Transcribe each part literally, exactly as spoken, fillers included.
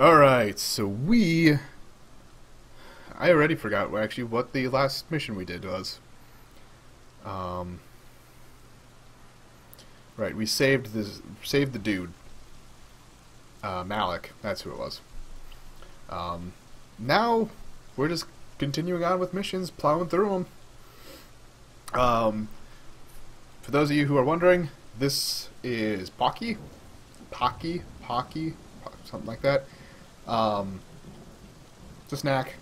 Alright, so we... I already forgot actually what the last mission we did was. Um, right, we saved this, saved the dude. Uh, Malik, that's who it was. Um, now, we're just continuing on with missions, plowing through them. Um, for those of you who are wondering, this is Pocky. Pocky? Pocky? Something like that. Um, it's a snack.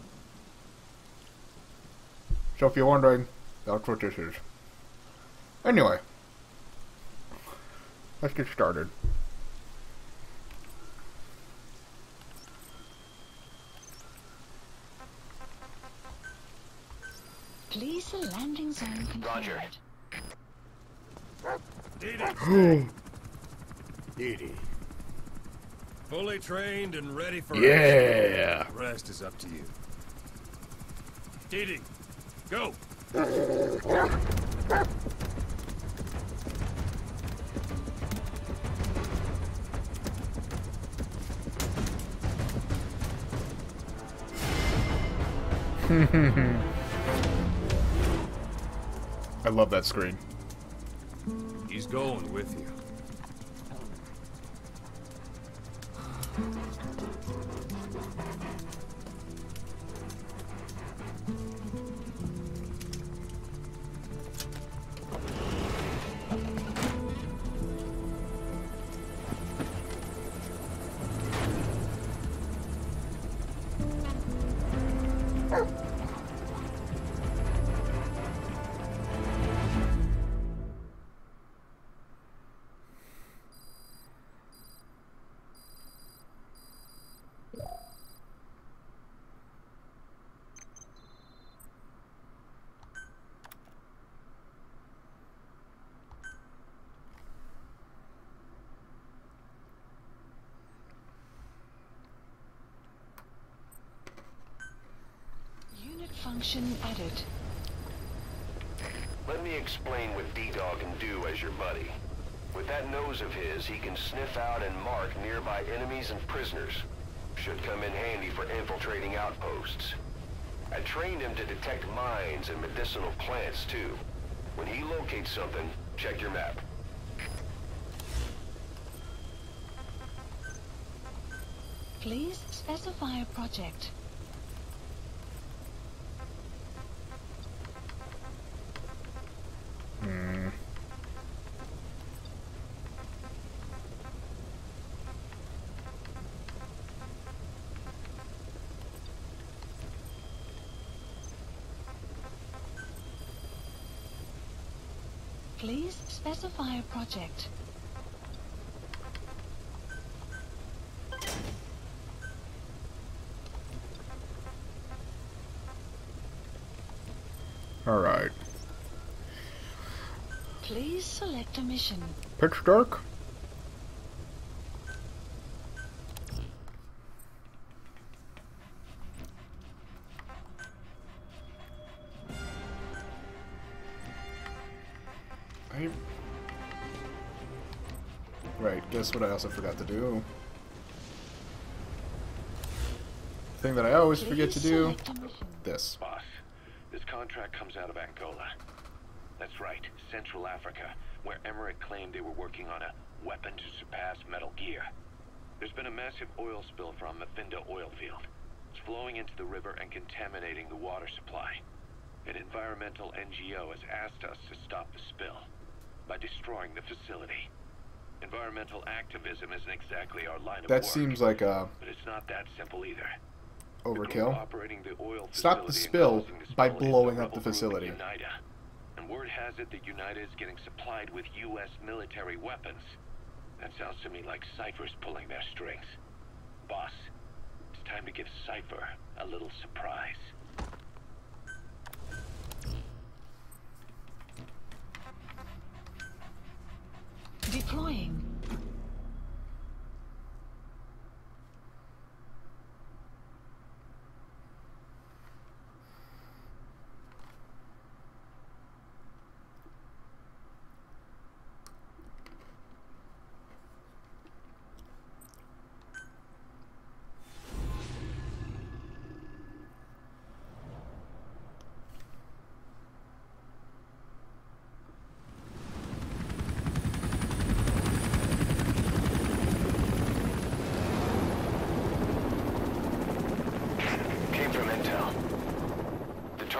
So if you're wondering, that's what this is. Anyway, let's get started. Please the landing zone confirmed. Roger. Oh, Edie. Fully trained and ready for yeah. action. The rest is up to you. Dee go! I love that screen. He's going with you. Function added. Let me explain what D-Dog can do as your buddy. With that nose of his, he can sniff out and mark nearby enemies and prisoners. Should come in handy for infiltrating outposts. I trained him to detect mines and medicinal plants, too. When he locates something, check your map. Please specify a project. Hmm. Please specify a project. All right. Please select a mission. Pitch dark. I... Right, guess what I also forgot to do? Thing that I always Please forget to do. select a mission. This. Boss, this contract comes out of Angola. That's right, Central Africa, where Emmerich claimed they were working on a weapon to surpass Metal Gear. There's been a massive oil spill from Mafinda oil field. It's flowing into the river and contaminating the water supply. An environmental N G O has asked us to stop the spill by destroying the facility. Environmental activism isn't exactly our line of That work, seems like a but it's not that simple either. overkill. Operating the oil Stop the facility and spill causing the by spill is blowing the up the rebel group facility. UNITA. And word has it that UNITA is getting supplied with U S military weapons. That sounds to me like Cypher's pulling their strings. Boss, it's time to give Cypher a little surprise. Deploying.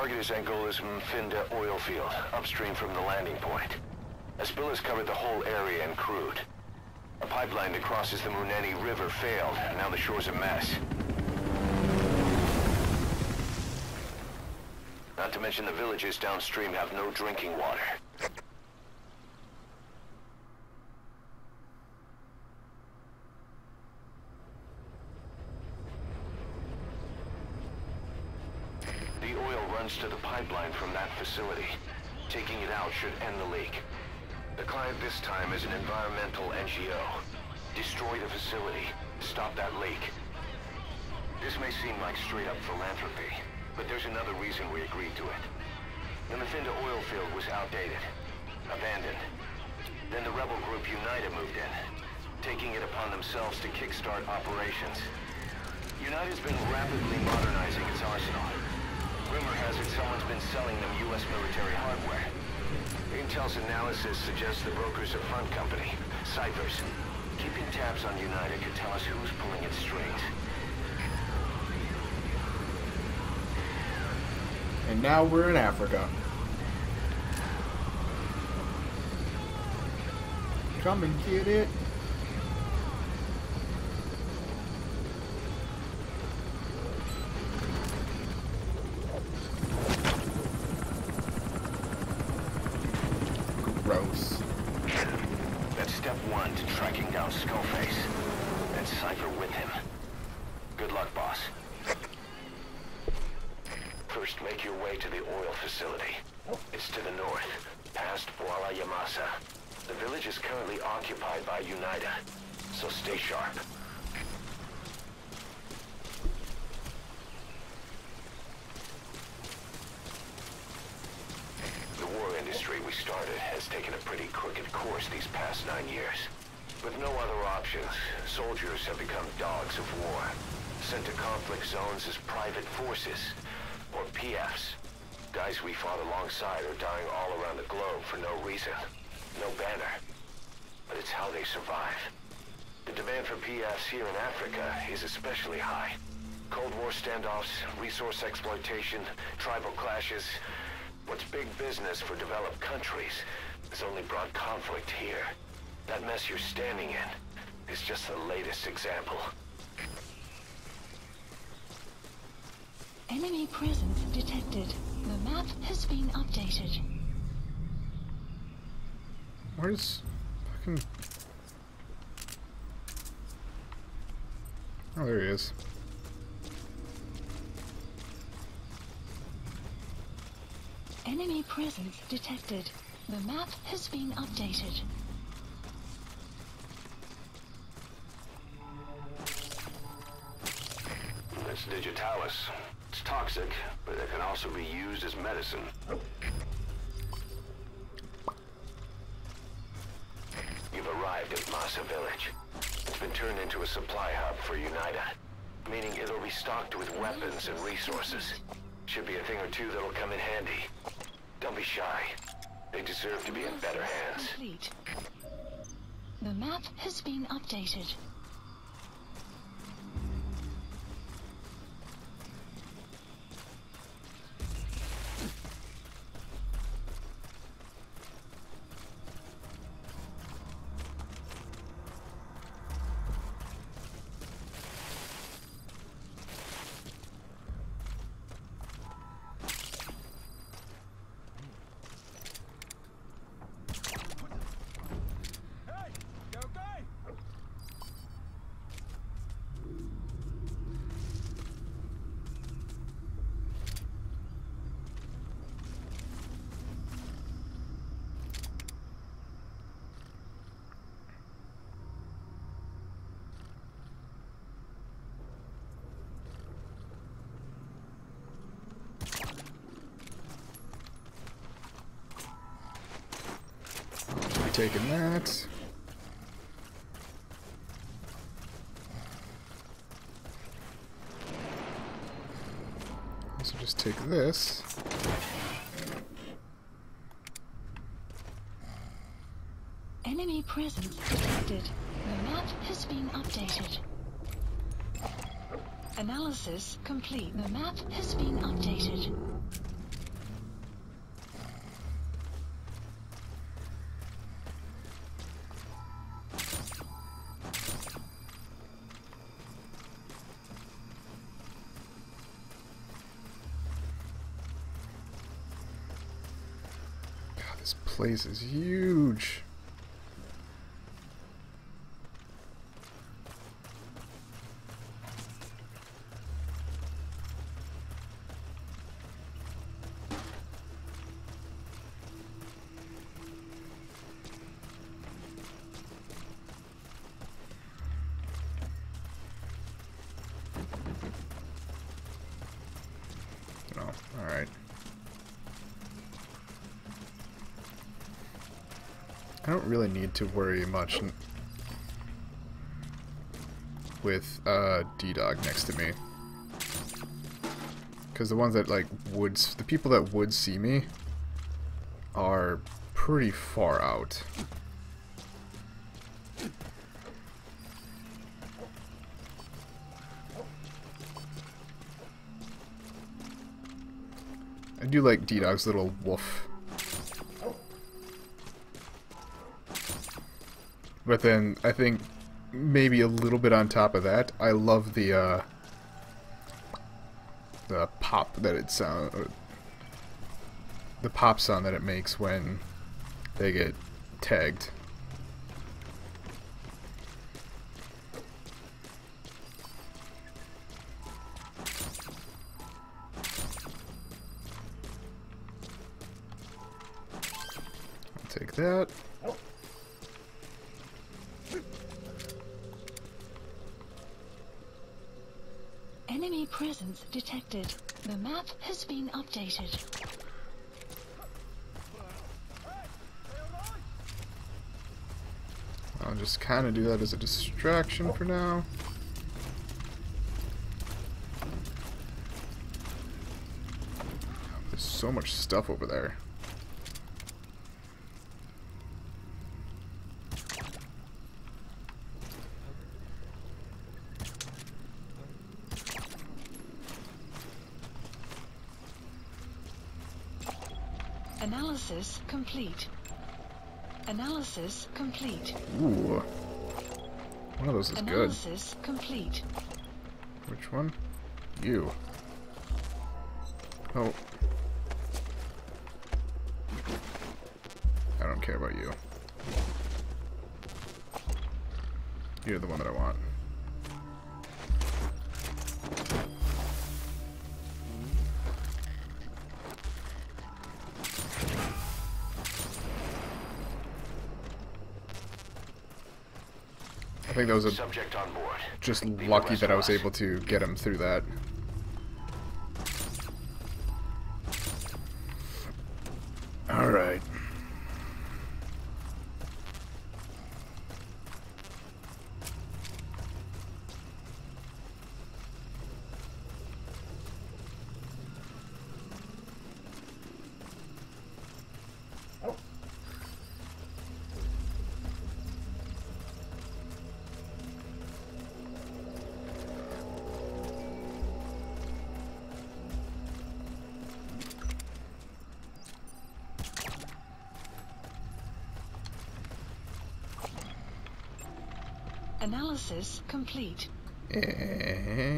target is Angola's Mfinda oil field, upstream from the landing point. A spill has covered the whole area and crude. A pipeline that crosses the Muneni River failed, and now the shore's a mess. Not to mention the villages downstream have no drinking water. The oil runs to the pipeline from that facility. Taking it out should end the leak. The client this time is an environmental N G O. Destroy the facility. Stop that leak. This may seem like straight-up philanthropy, but there's another reason we agreed to it. The Mfinda oil field was outdated, abandoned. Then the rebel group United moved in, taking it upon themselves to kickstart operations. United's been rapidly modernizing its arsenal. Rumor has it someone's been selling them U S military hardware. Intel's analysis suggests the broker's a front company, Cyphers. Keeping tabs on United could tell us who's pulling its strings. And now we're in Africa. Come and get it. Gross. That's step one to tracking down Skullface. And Cypher with him. Good luck, boss. First, make your way to the oil facility. It's to the north, past Wala Yamasa. The village is currently occupied by Unida, so stay sharp. The war industry we started has taken a pretty crooked course these past nine years. With no other options, soldiers have become dogs of war, sent to conflict zones as private forces, or P Fs. Guys we fought alongside are dying all around the globe for no reason. No banner. But it's how they survive. The demand for P Fs here in Africa is especially high. Cold War standoffs, resource exploitation, tribal clashes. What's big business for developed countries has only brought conflict here. That mess you're standing in is just the latest example. Enemy presence detected. The map has been updated. Where's fucking... Oh, there he is. Enemy presence detected. The map has been updated. It's digitalis. It's toxic, but it can also be used as medicine. You've arrived at Masa Village. It's been turned into a supply hub for Unida, meaning it'll be stocked with weapons and resources. Should be a thing or two that'll come in handy. Don't be shy. They deserve to be in better hands. Complete. The map has been updated. Taking that. So just take this. Enemy presence detected. The map has been updated. Analysis complete. The map has been updated. place is huge. Oh, alright. I don't really need to worry much n with uh, D-Dog next to me. Because the ones that, like, would... S the people that would see me are pretty far out. I do like D-Dog's little woof. But then, I think, maybe a little bit on top of that, I love the, uh... the pop that it sound... Uh, the pop sound that it makes when they get tagged. Take that. Enemy presence detected. The map has been updated. I'll just kind of do that as a distraction for now. There's so much stuff over there. Analysis complete. Analysis complete. Ooh. One of those is good. Analysis complete. Which one? You. Oh. I don't care about you. You're the one that I want. I think that was a Subject on board. just Leave the lucky rest that I to was us. able to get him through that. Alright. Analysis complete. Eh.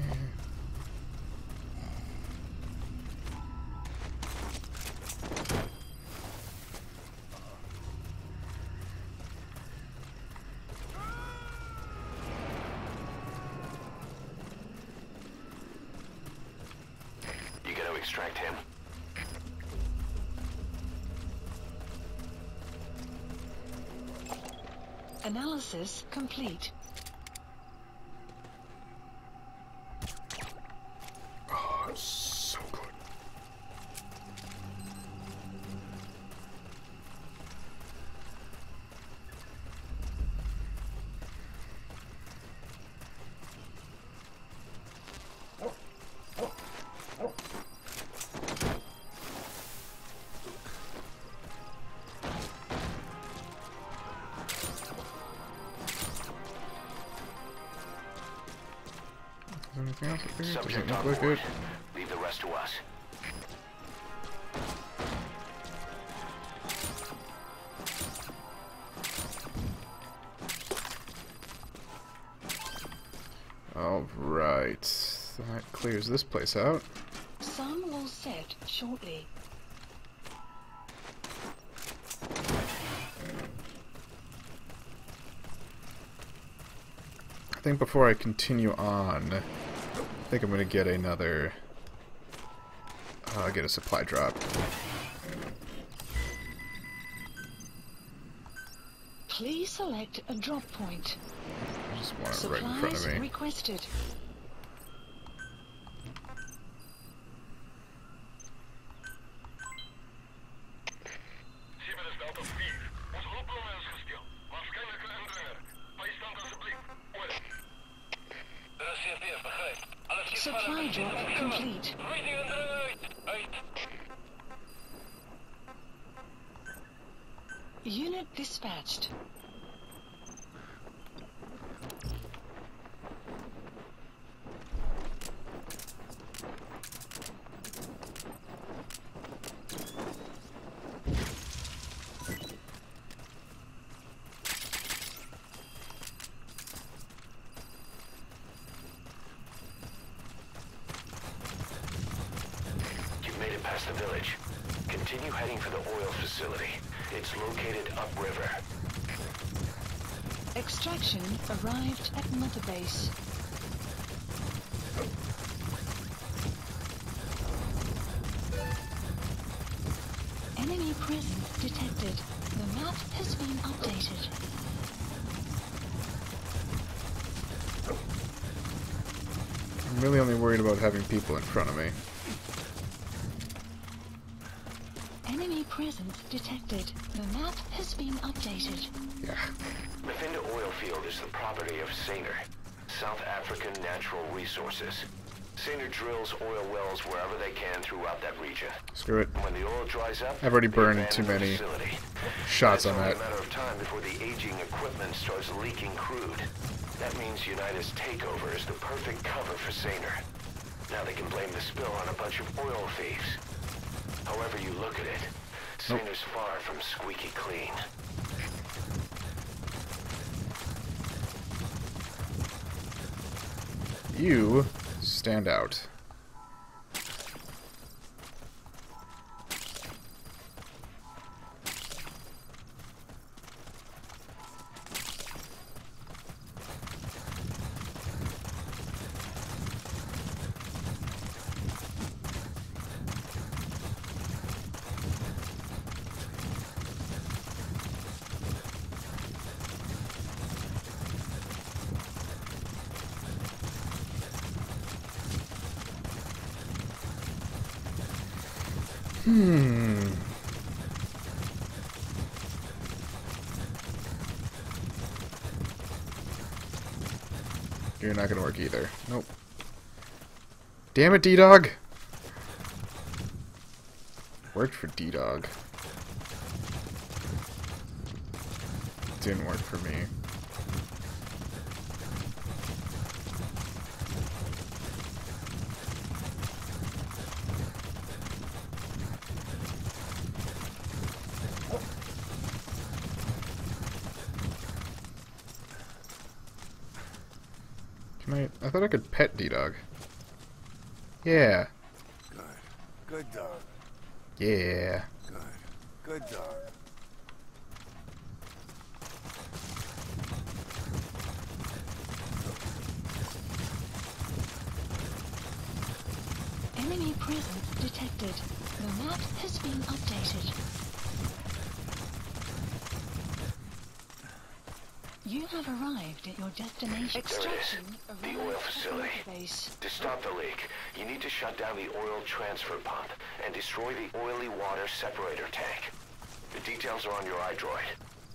You gotta extract him. Analysis complete. Oh, it's so good. Is there anything else up here? Subject Doesn't on look like board. it. Leave the rest to us. Alright. That clears this place out. Sun will set shortly. think before I continue on, I think I'm gonna get another. Uh, get a supply drop. Please select a drop point. I just want it right in front of Supplies me. requested. Supply drop complete. Unit dispatched. You've made it past the village. Continue heading for the oil facility. It's located upriver. Extraction arrived at Mother Base. Enemy presence detected. The map has been updated. I'm really only worried about having people in front of me. Enemy presence detected. The map has been updated. Yeah. Mafinda oil field is the property of Saner, South African Natural Resources. Saner drills oil wells wherever they can throughout that region. Screw it. When the oil dries up, I've already they burned abandon too the many facility. shots It's on only that. a matter of time before the aging equipment starts leaking crude. That means United's takeover is the perfect cover for Saner. Now they can blame the spill on a bunch of oil thieves. However you look at it, Nope. Saner's far from squeaky clean. You stand out. Hmm. You're not gonna work either. Nope. Damn it, D-Dog! Worked for D-Dog. Didn't work for me. Can I... I thought I could pet D-Dog. Yeah. Good. Good dog. Yeah. Good. Good dog. Enemy presence detected. The map has been updated. You have arrived at your destination. Extraction The arrived oil at facility. Mother Base. To stop the leak, you need to shut down the oil transfer pump and destroy the oily water separator tank. The details are on your iDroid.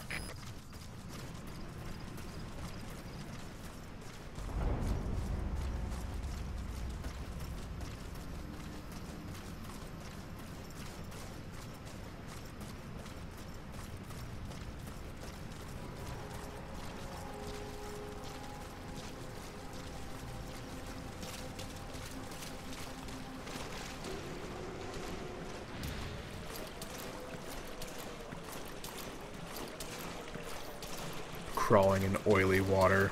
Crawling in oily water.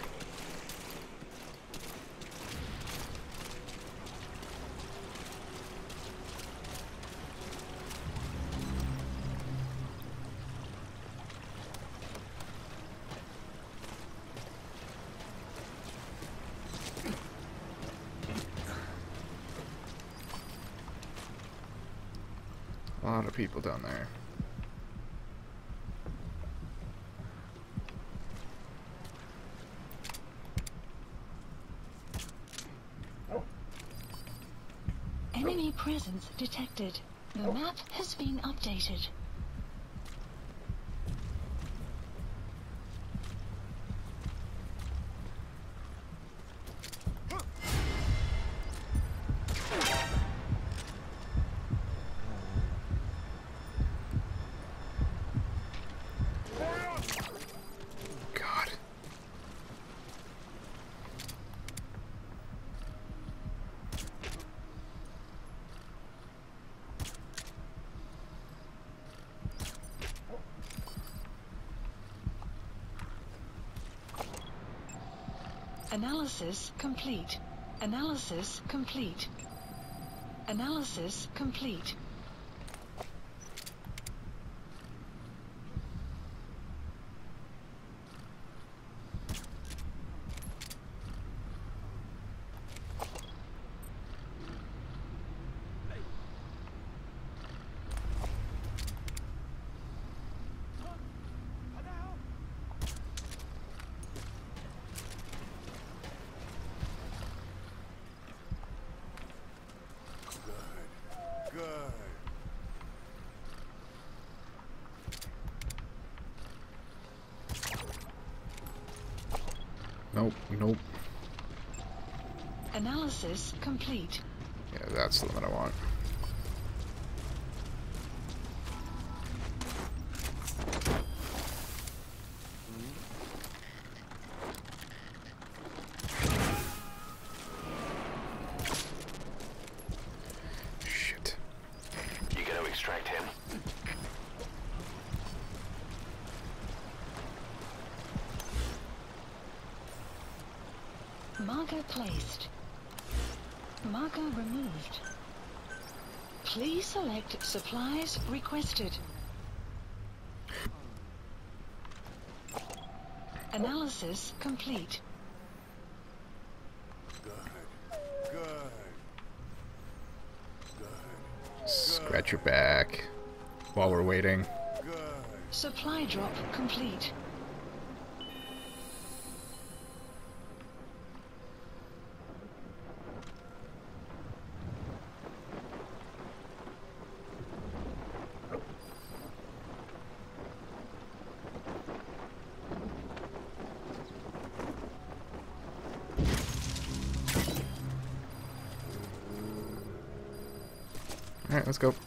lot of people down there. Enemy presence detected. The map has been updated. God. Analysis complete. Analysis complete. Analysis complete. Good. Nope, nope. Analysis complete. Yeah, that's the one I want. Shit. You gonna extract him? Marker placed. Marker removed. Please select supplies requested. Analysis complete. Good. Good. Good. Scratch your back while we're waiting. Good. Supply drop complete. Alright, let's go.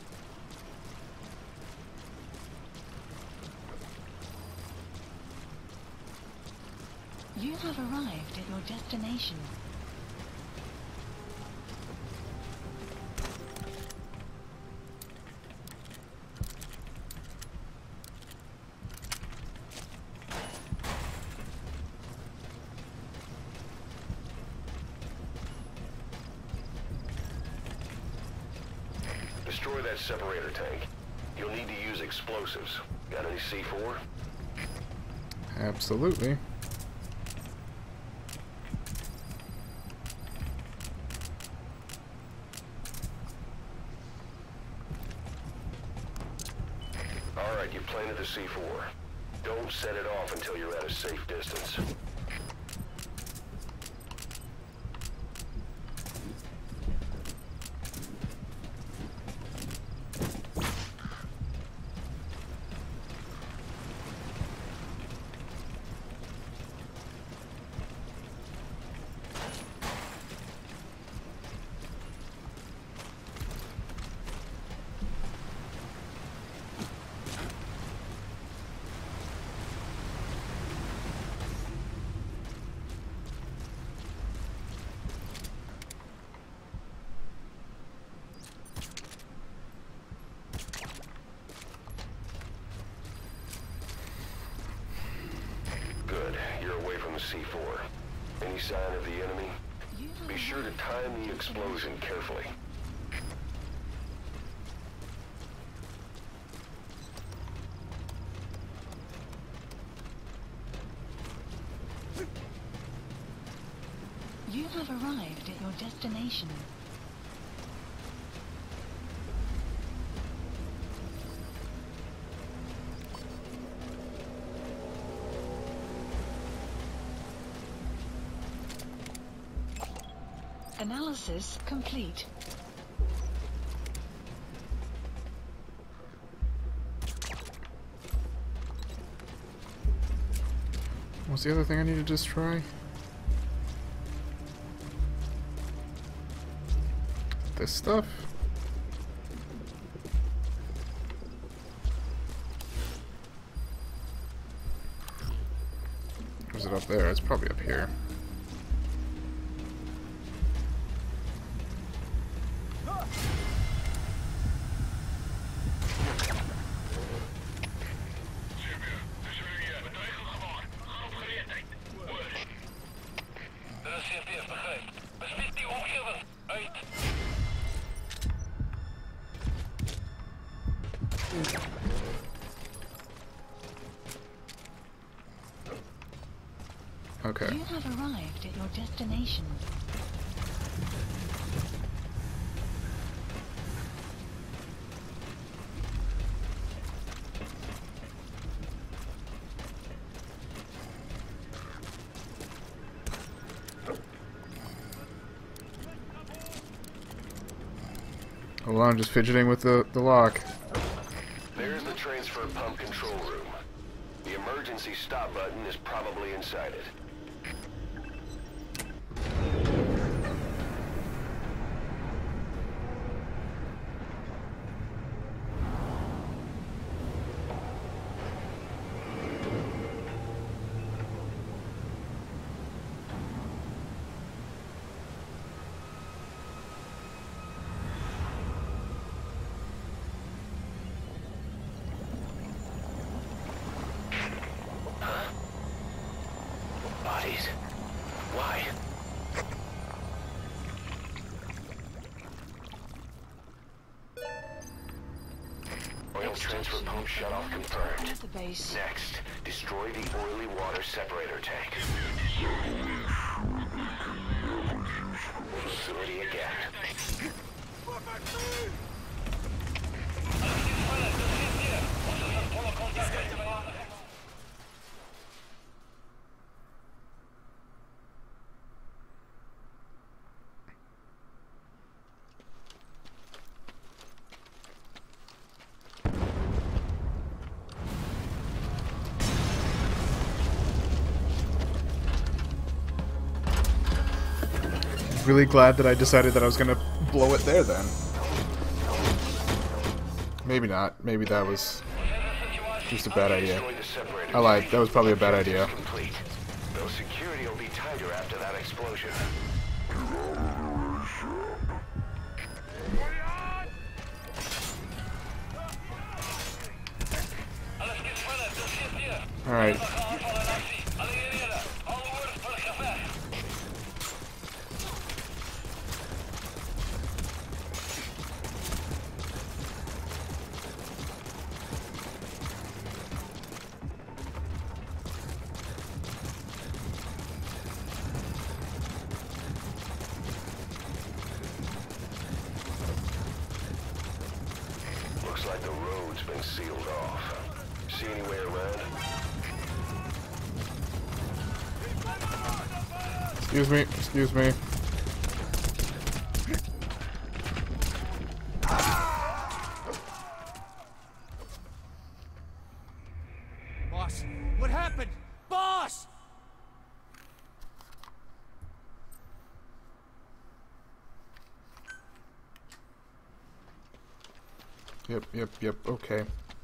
You have arrived at your destination. Destroy that separator tank. You'll need to use explosives. Got any C four? Absolutely. Alright, you planted the C four. Don't set it off until you're at a safe distance. Good. You're away from the C four. Any sign of the enemy? You have Be sure to arrived time at the your explosion destination. carefully. You have arrived at your destination. Analysis complete. What's the other thing I need to destroy? This stuff? Or is it up there? It's probably up here. Okay. You have arrived at your destination. Hold on, I'm just fidgeting with the, the lock. There's the transfer pump control room. The emergency stop button is probably inside it. Bodies? Why? Oil transfer pump shutoff confirmed. The base. Next, destroy the oily water separator tank. Facility again. Really glad that I decided that I was gonna blow it there then. Maybe not. Maybe that was just a bad idea. I lied. That was probably a bad idea. Complete. Though security will be tighter after that explosion. Alright. Looks like the road's been sealed off. See any way around? Excuse me. Excuse me. Boss, what happened? Boss! Yep, yep, yep. Okay.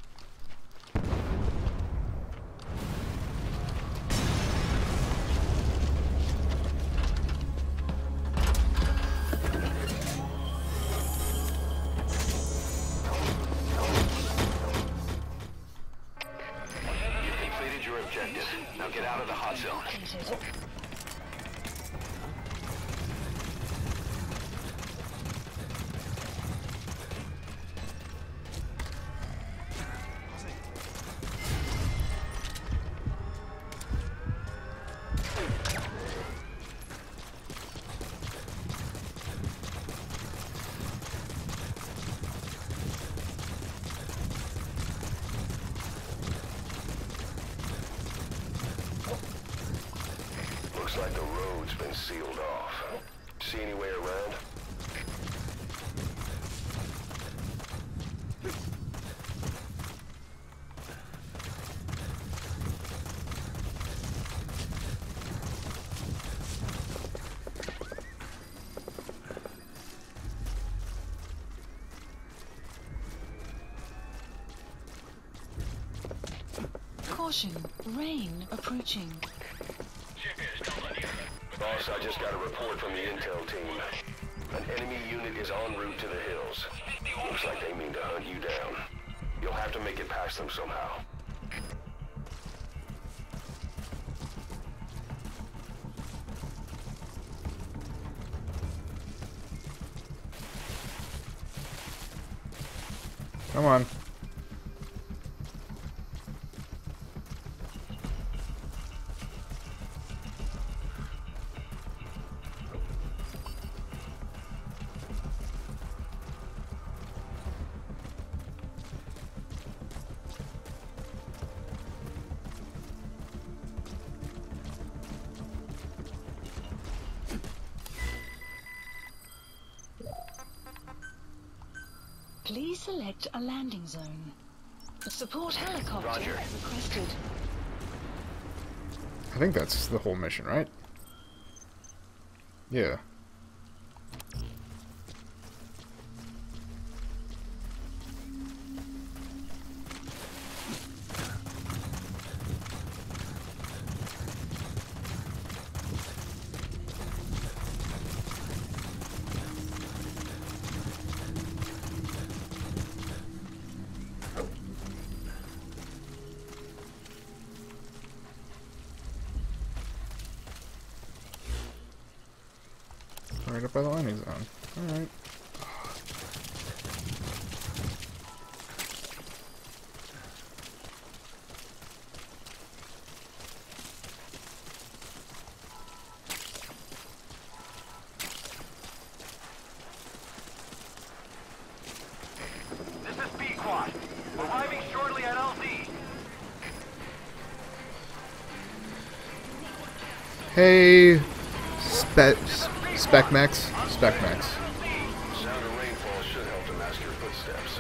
Completed your objective. Now get out of the hot zone. Completed. Looks like the road's been sealed off. See any way around? Caution, rain approaching. Boss, I just got a report from the intel team. An enemy unit is en route to the hills. Looks like they mean to hunt you down. You'll have to make it past them somehow. Come on. Please select a landing zone. A support helicopter Roger. requested. I think that's the whole mission, right? Yeah. Right up by the landing zone. Alright. This is B-Quad. Arriving shortly at L Z. Hey, Spec Spec Max, Spec Max. Sound of rainfall should help to mask your footsteps.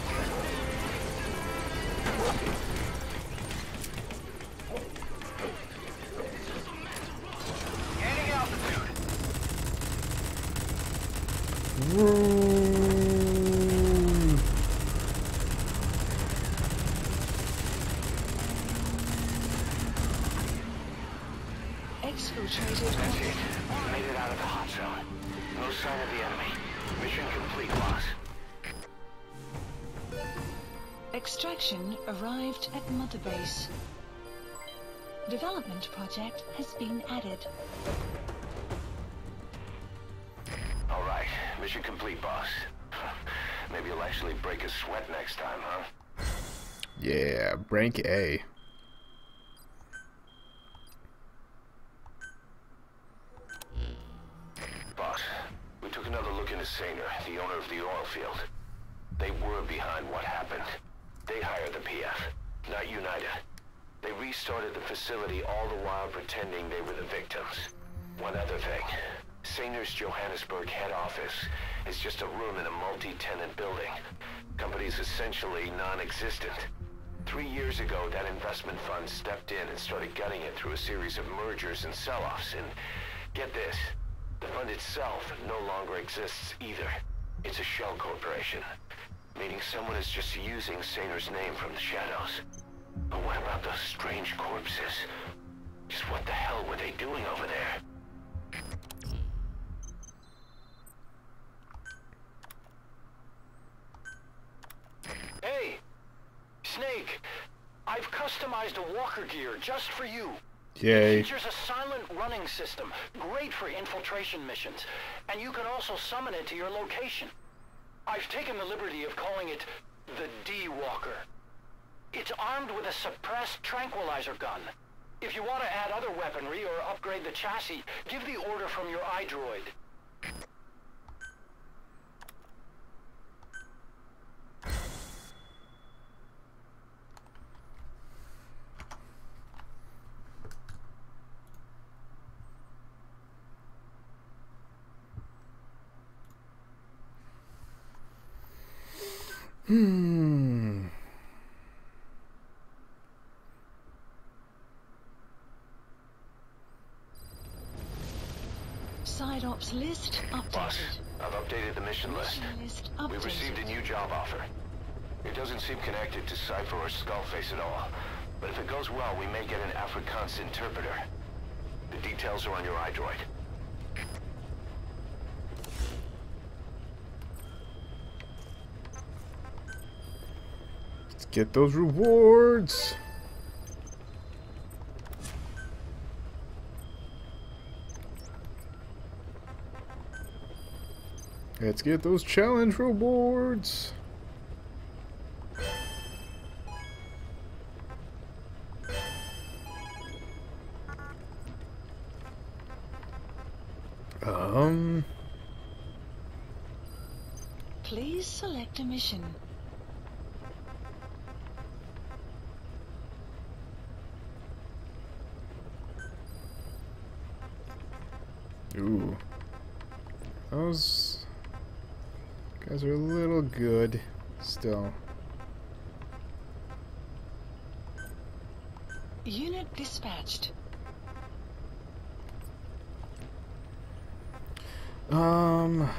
Gaining altitude. Vroom. Exfiltrated. Made it out of the hot zone. No sign of the enemy. Mission complete, boss. Extraction arrived at Mother Base. Development project has been added. All right, mission complete, boss. Maybe you'll actually break a sweat next time, huh? Yeah, rank A. Boss, we took another look into Saner, the owner of the oil field. They were behind what happened. They hired the P F, not United. They restarted the facility all the while pretending they were the victims. One other thing. Saner's Johannesburg head office is just a room in a multi-tenant building. Company's essentially non-existent. Three years ago, that investment fund stepped in and started gutting it through a series of mergers and sell-offs. And get this, the fund itself no longer exists either. It's a shell corporation, meaning someone is just using Saner's name from the shadows. But what about those strange corpses? Just what the hell were they doing over there? Hey, Snake, I've customized a walker gear just for you. Yay. It features a silent running system, great for infiltration missions, and you can also summon it to your location. I've taken the liberty of calling it the D-Walker. It's armed with a suppressed tranquilizer gun. If you want to add other weaponry or upgrade the chassis, give the order from your iDroid. Hmm. Side ops list updated. Boss, I've updated the mission list. Mission list We received a updated. new job offer. It doesn't seem connected to Cypher or Skullface at all. But if it goes well, we may get an Afrikaans interpreter. The details are on your iDroid. Let's get those rewards. Let's get those challenge rewards. Um, Please select a mission. ooh. Those guys are a little good still. Unit dispatched. Um,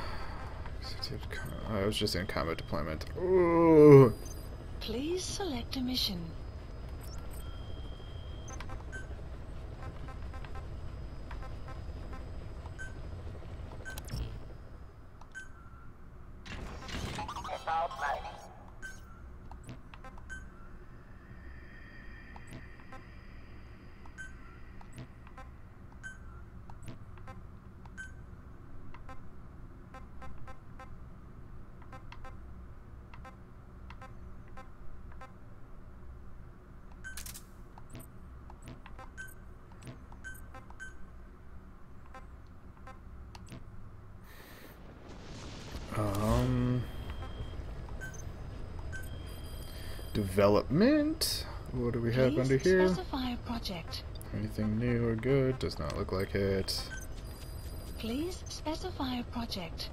I was just in combat deployment. Ooh. Please select a mission. Um, development. What do we have Please under here? specify a project. Anything new or good? Does not look like it. Please specify a project.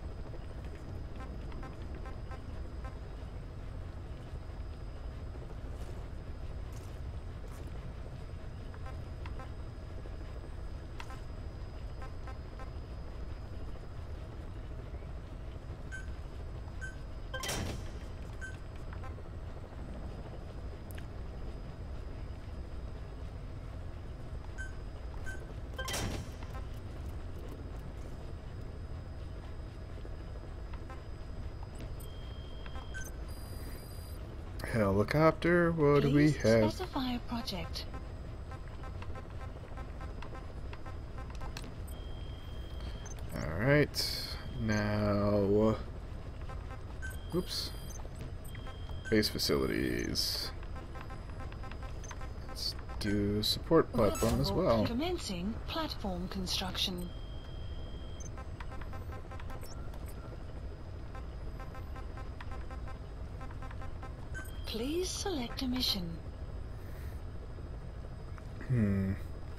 Helicopter. What do we Please have? specify a project. All right. Now, oops. Base facilities. Let's do support platform as well. Commencing platform construction. Please select a mission. Hmm.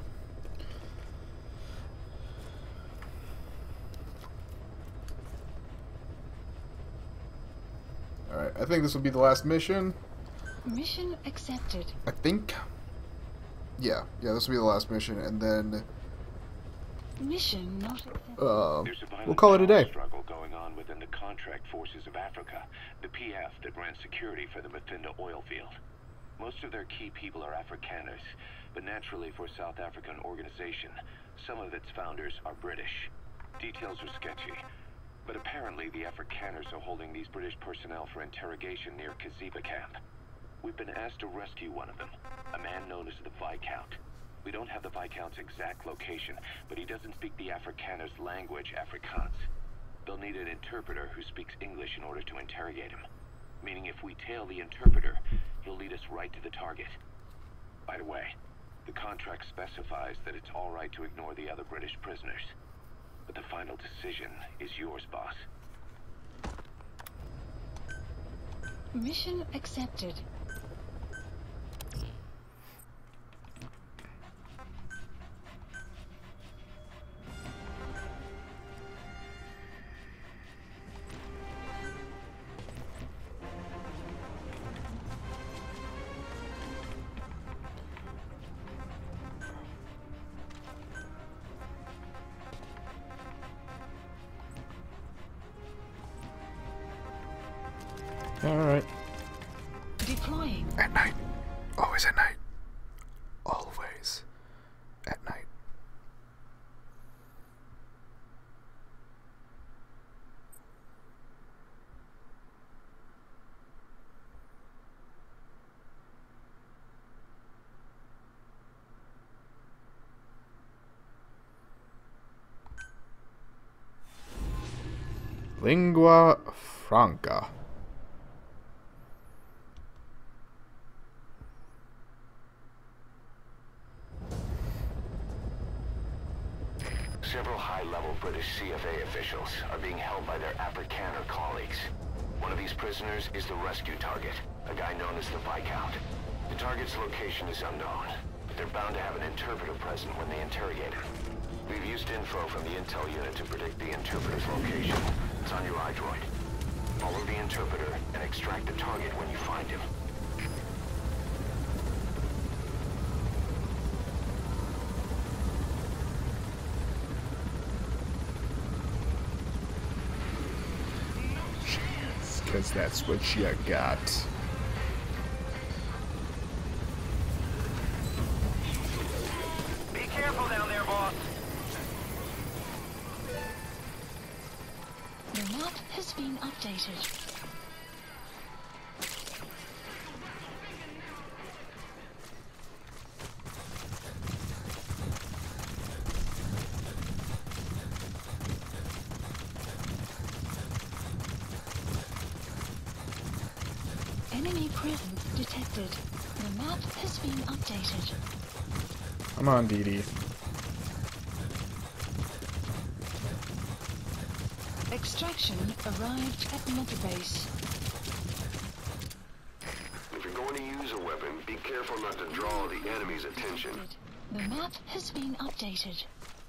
Alright, I think this will be the last mission. Mission accepted. I think. Yeah, yeah, this will be the last mission, and then Mission not accepted. uh, There's a violent we'll call it a power day. struggle going on within the Contract Forces of Africa, the P F that ran security for the Mafinda oil field. Most of their key people are Afrikaners, but naturally for a South African organization, some of its founders are British. Details are sketchy, but apparently the Afrikaners are holding these British personnel for interrogation near Kaziba camp. We've been asked to rescue one of them, a man known as the Viscount. We don't have the Viscount's exact location, but he doesn't speak the Afrikaners' language, Afrikaans. They'll need an interpreter who speaks English in order to interrogate him. Meaning if we tail the interpreter, he'll lead us right to the target. By the way, the contract specifies that it's all right to ignore the other British prisoners. But the final decision is yours, boss. Mission accepted. Alright. Deploying. At night. Always at night. Always at night. Lingua franca. Several high-level British C F A officials are being held by their Afrikaner colleagues. One of these prisoners is the rescue target, a guy known as the Viscount. The target's location is unknown, but they're bound to have an interpreter present when they interrogate him. We've used info from the intel unit to predict the interpreter's location. It's on your iDroid. Follow the interpreter and extract the target when you find him. Because that's what you got. Be careful down there, boss. The map has been updated. Enemy presence detected. The map has been updated. Come on, Dee Dee. Extraction arrived at Metabase. If you're going to use a weapon, be careful not to draw the enemy's attention. The map has been updated.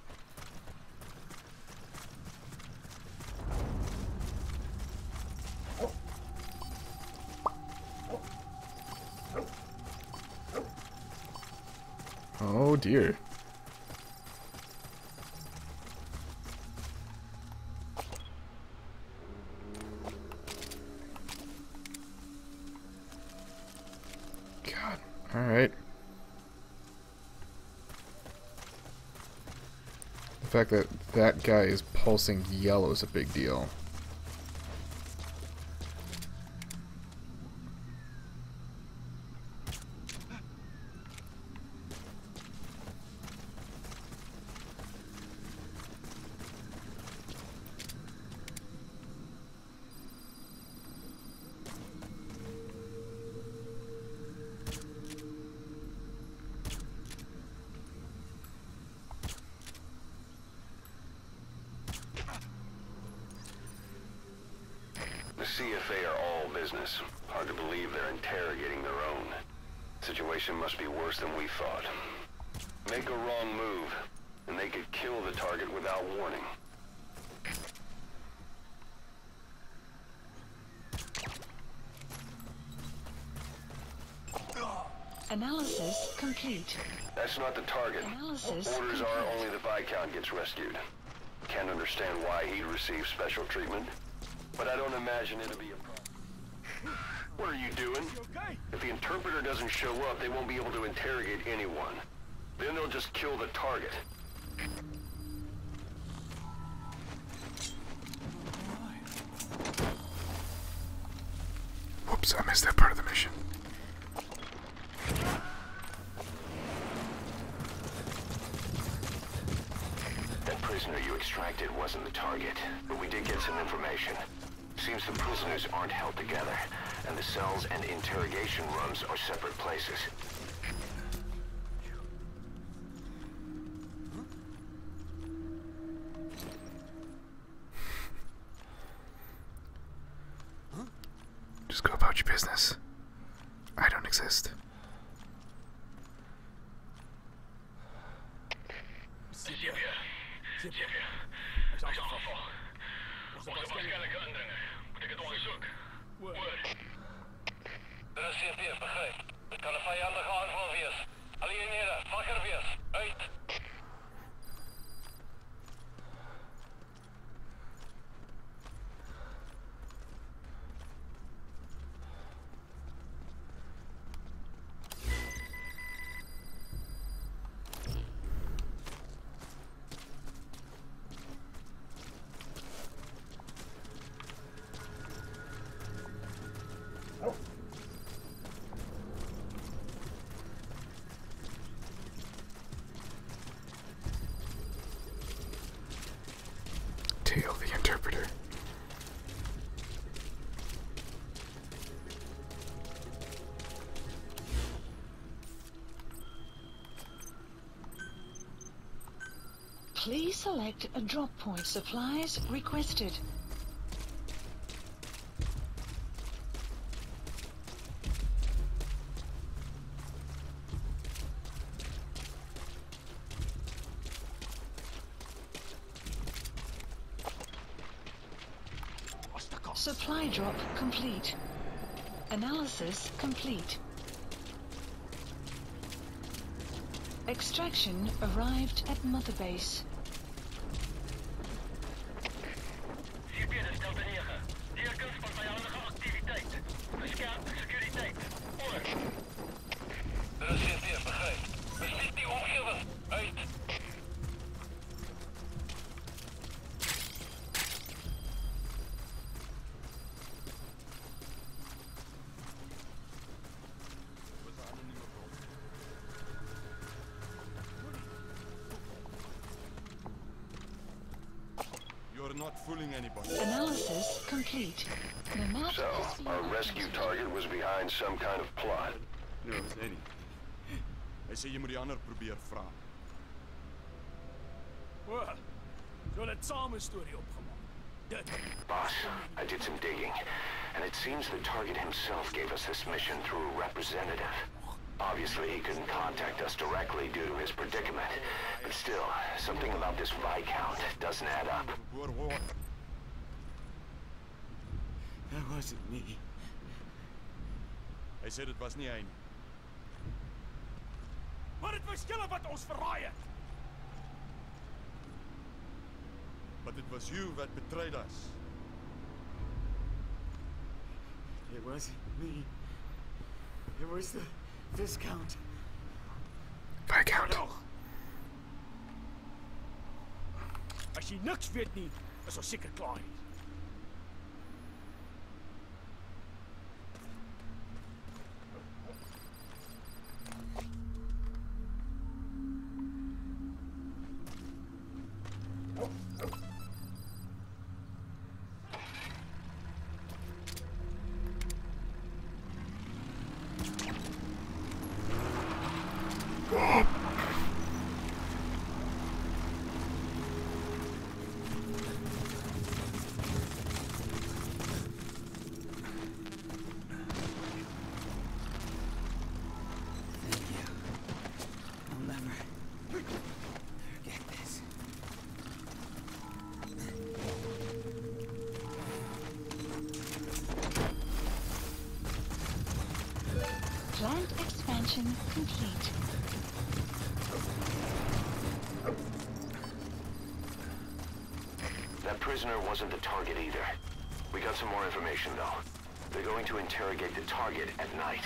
Oh dear. God. Alright. The fact that that guy is pulsing yellow is a big deal. The C F A are all business. Hard to believe they're interrogating their own. Situation must be worse than we thought. Make a wrong move, and they could kill the target without warning. Analysis complete. That's not the target. Analysis Orders are complete. only the Viscount gets rescued. Can't understand why he'd receive special treatment, but I don't imagine it'll be a problem. What are you doing? If the interpreter doesn't show up, they won't be able to interrogate anyone. Then they'll just kill the target. Whoops, I missed that part of the mission. That prisoner you extracted wasn't the target, but we did get some information. Seems the prisoners aren't held together, and the cells and interrogation rooms are separate places. Just go about your business. I don't exist. De C P F begrijpt. Het kan een vijandige aanval wees. Alieneren, wakker wees. Uit. Deselect a drop point. Supplies requested. Supply drop complete. Analysis complete. Extraction arrived at Mother Base. You're not fooling anybody. Analysis complete. The map So, has been our rescue updated. target was behind some kind of plot. No, nee nie. Hy sê jy moet die ander probeer vra. O, so het saam 'n storie opgemaak. Dit. Boss, I did some digging, and it seems the target himself gave us this mission through a representative. Obviously, he couldn't contact us directly due to his predicament, but still, something about this Viscount doesn't add up. Hoor, hoor. That wasn't me. Hy sê dit was nie hy nie. Maar dit was julle wat ons verraai het. But it was you that betrayed us. It wasn't me. It was the Viscount. Viscount. As jy niks weet nie, is ons seker klaar nie. Plant expansion complete. That prisoner wasn't the target either. We got some more information, though. They're going to interrogate the target at night.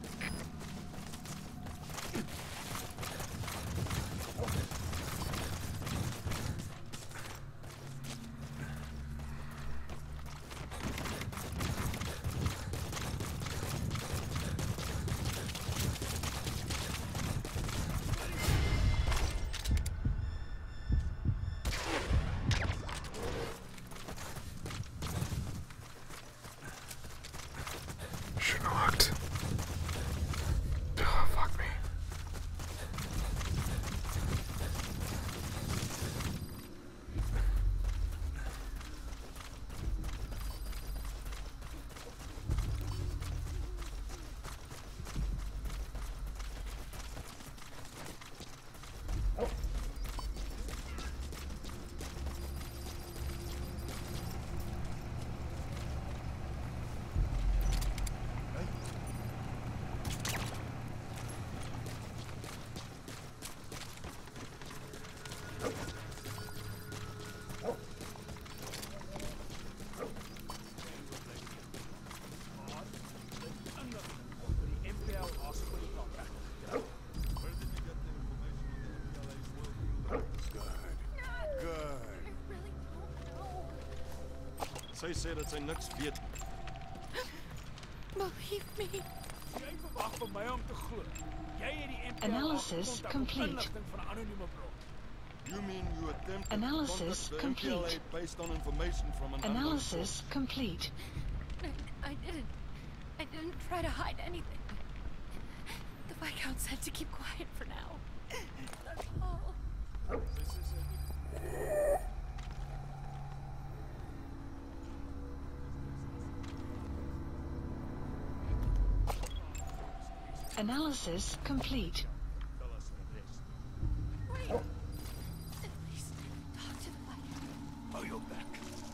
Shouldn't have looked. Oh, fuck me. Sy sê dat sy niks weet. Believe me. Jy verwag van my om te glo. Jy het die M P L Analysis complete. inligting van 'n anonieme bron. You mean you attempted Analysis to contact the M P L A complete. based on information from an unknown source? Analysis complete. I, I didn't. I didn't try to hide anything. The Viscount said to keep quiet for now. That's all. Sy sê sy het nie Analysis complete. Wait! At least talk to the fighter. Oh, you're back.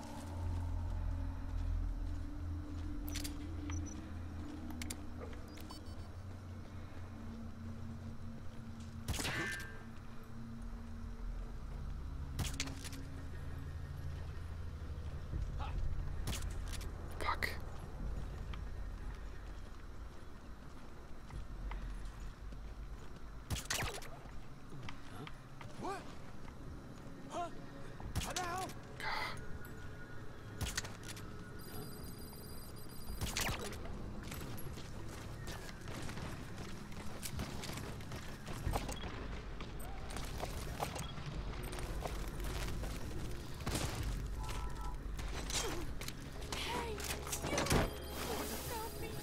Fuck. What? Huh? How the hell? Hey, it's you! Stop me!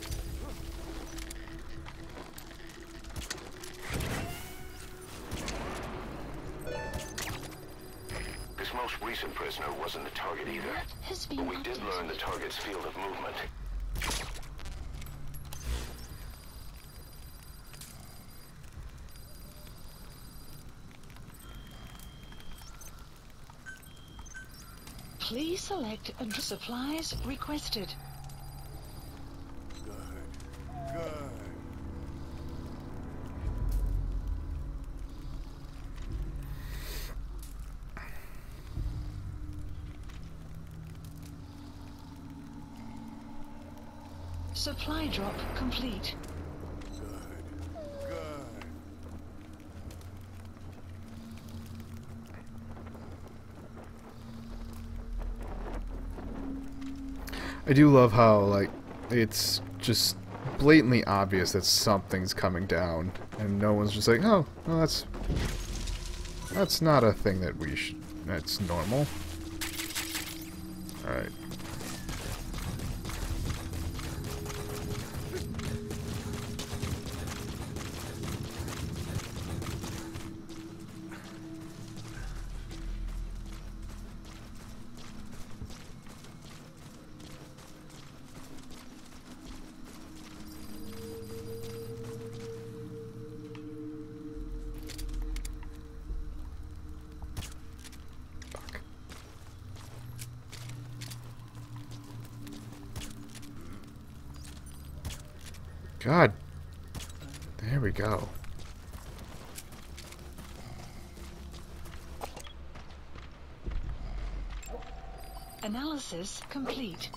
This most recent prisoner wasn't the target either. Map has been But we did learn the updated. target's field of movement. Please select a supplies requested. Good. Good. Supply drop complete. Good. Good. I do love how, like, it's just blatantly obvious that something's coming down, and no one's just like, oh, well, that's that's not a thing that we should. That's normal. All right. God. There we go. Analysis complete.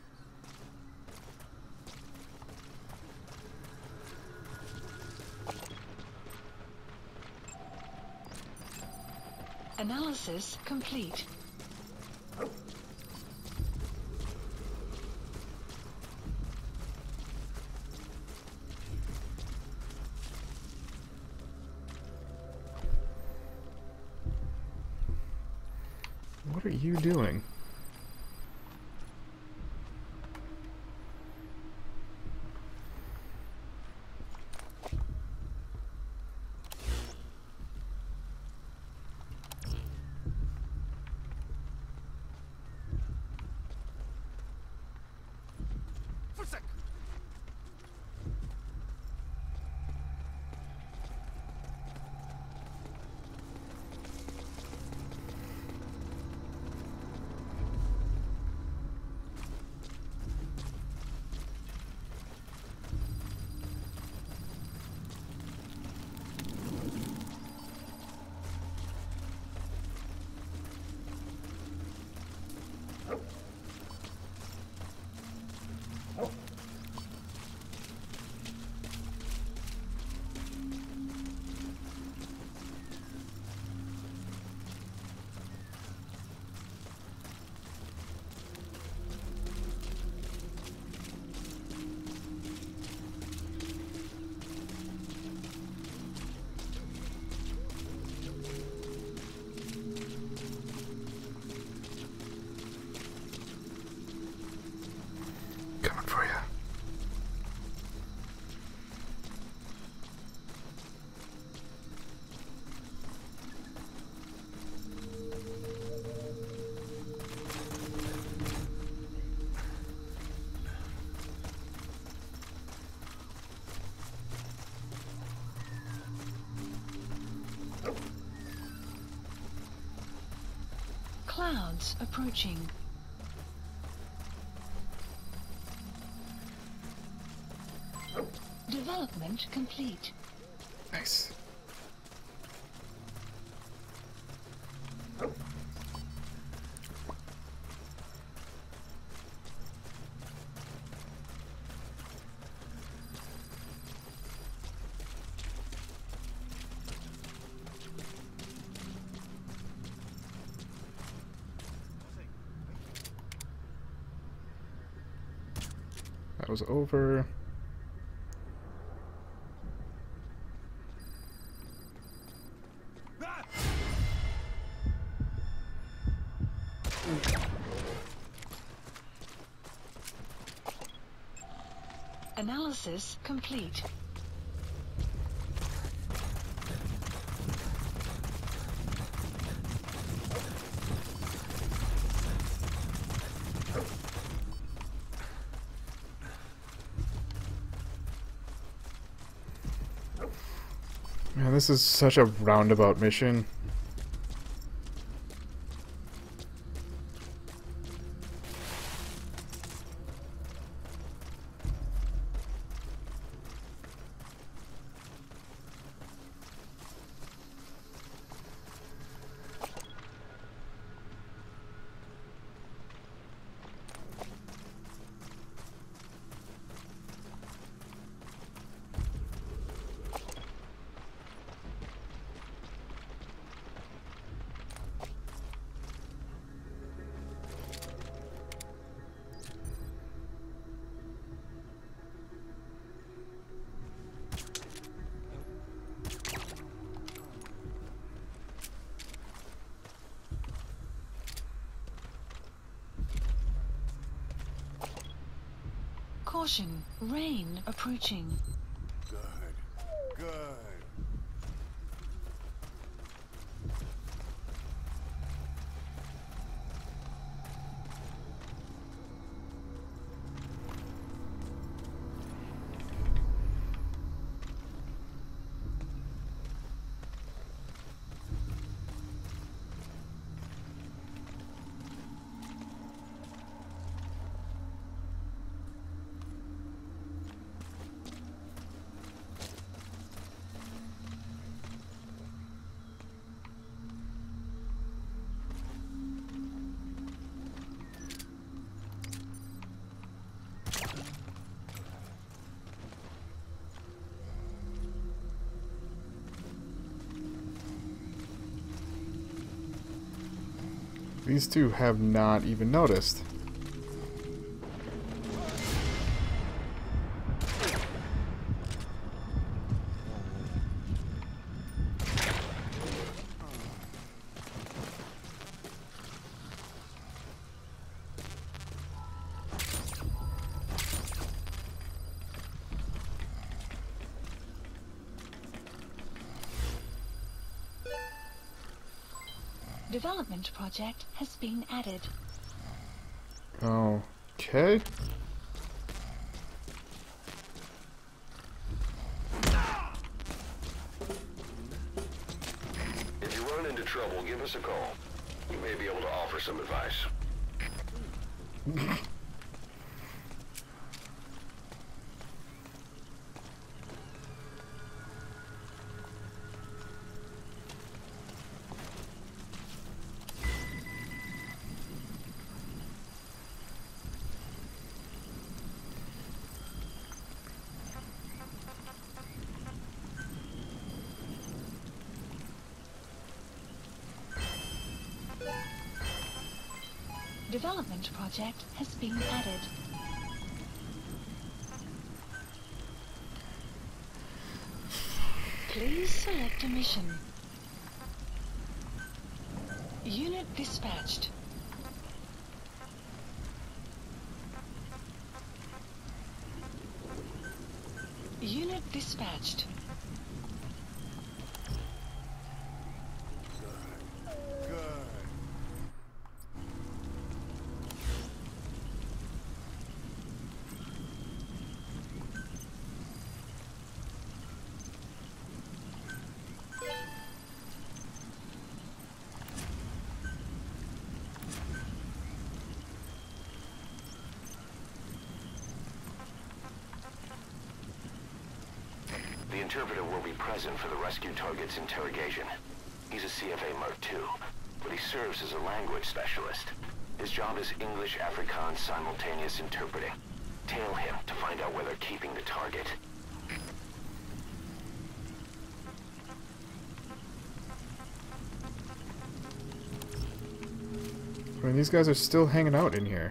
Analysis complete. What are you doing? For a sec. Coming for you. Clouds approaching. Development complete. Nice. That was over. Analysis complete. Man, this is such a roundabout mission. Caution, rain approaching. Good. Good. These two have not even noticed. Development project has been added. Okay. If you run into trouble, give us a call. We may be able to offer some advice. Development project has been added. Please select a mission. Unit dispatched. Unit dispatched. interpreter will be present for the rescue target's interrogation. He's a C F A Mark two, but he serves as a language specialist. His job is English Afrikaans simultaneous interpreting. Tail him to find out where they're keeping the target. I mean, these guys are still hanging out in here.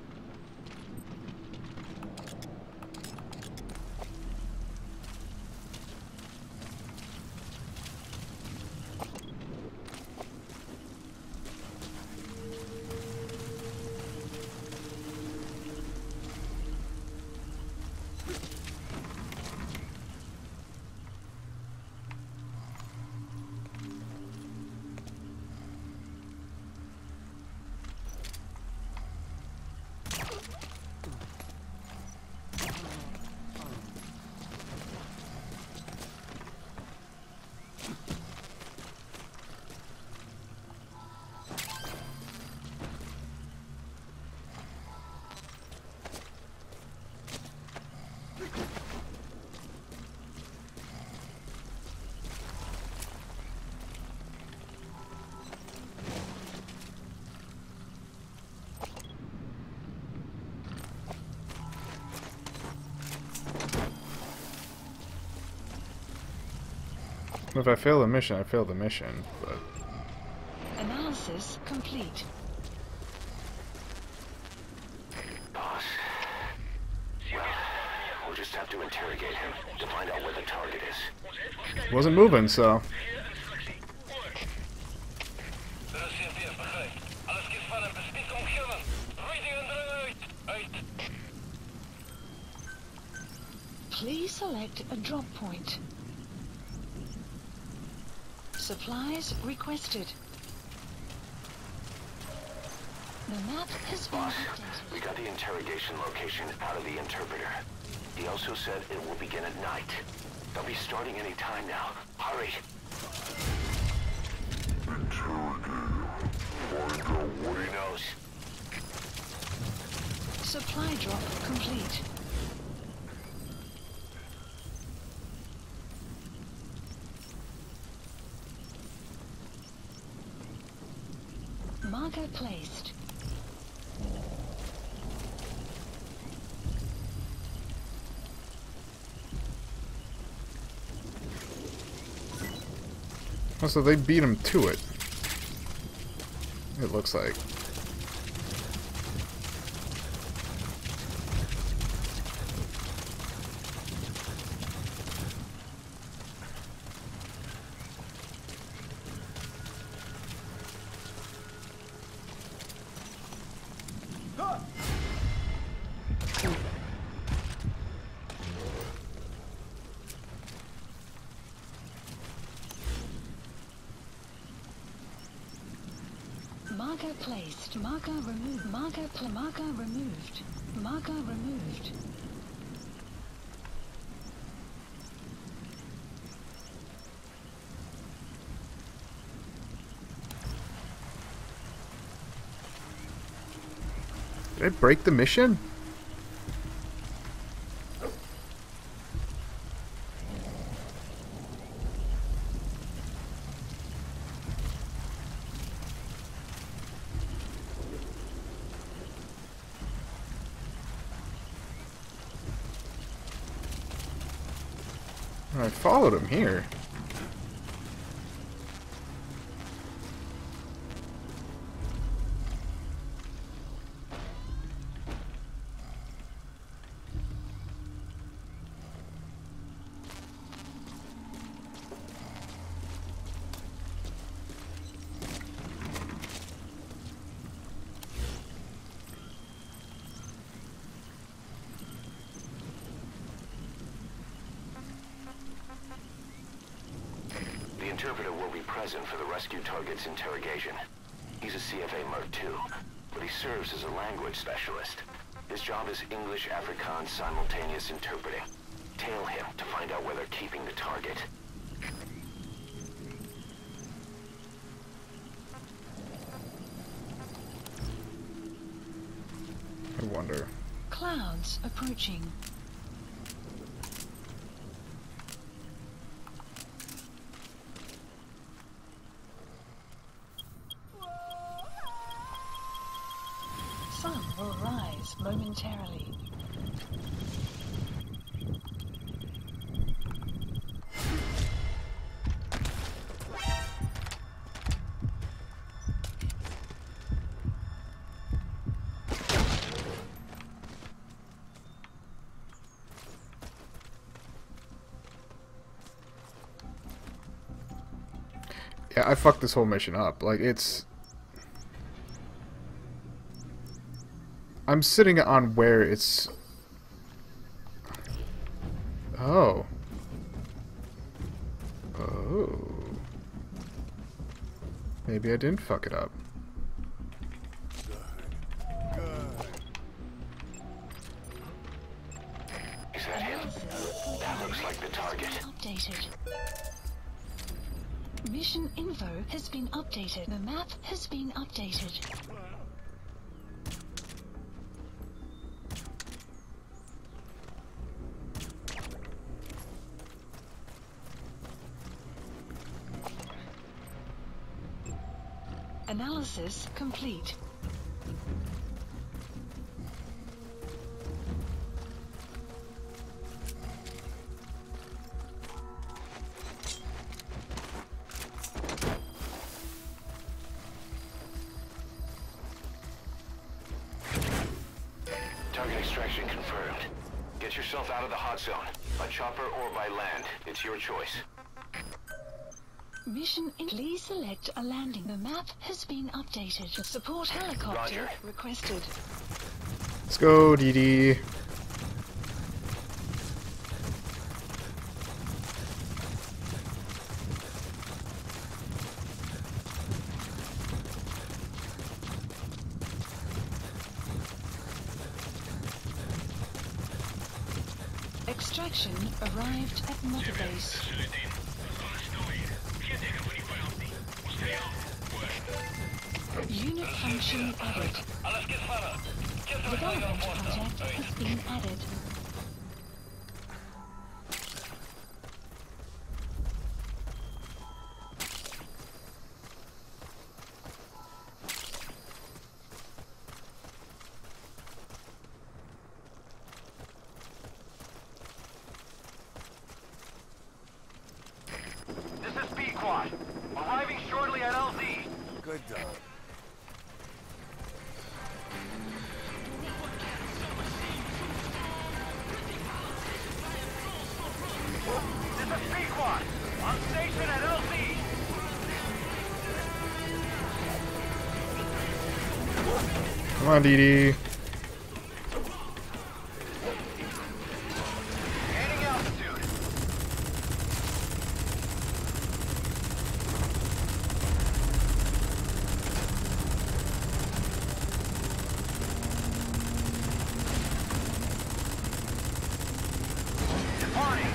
If I fail the mission, I fail the mission, but... Analysis complete. Boss. Well, we'll just have to interrogate him to find out where the target is. Wasn't moving, so... Please select a drop point. Supplies requested. The map has been Boss, updated. we got the interrogation location out of the interpreter. He also said it will begin at night. They'll be starting any time now. Hurry. What he knows. Supply drop complete. Marker placed. Oh, so they beat him to it. It looks like. Marker placed. Marker removed. Marker pl marker removed. Marker removed. Did I break the mission? I followed him here. The interpreter will be present for the rescue target's interrogation. He's a C F A Mark two, but he serves as a language specialist. His job is English Afrikaans simultaneous interpreting. Tail him to find out where they're keeping the target. I wonder. Clouds approaching. sun will rise momentarily. Yeah, I fucked this whole mission up. Like, it's... I'm sitting on where it's... Oh. Oh. Maybe I didn't fuck it up. Is that him? That looks like the target. Updated. Mission info has been updated. The map has been updated. Analysis complete. Target extraction confirmed. Get yourself out of the hot zone. By chopper or by land. It's your choice. Mission in. Please select a landing. The map has been updated. Support helicopter Roger. requested. Let's go, Dee Dee. Extraction arrived at Mother Base. Unit function added. Development project has been added. This is B Quad. Arriving shortly at L Z. Good dog. This is B Quad. On station at L Z. Come on, Dee Dee. Gaining altitude. Departing.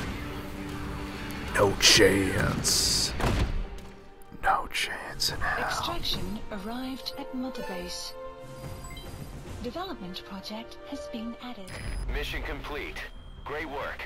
No chance. No chance in hell. Extraction arrived at Mother Base. Development project has been added. Mission complete. Great work.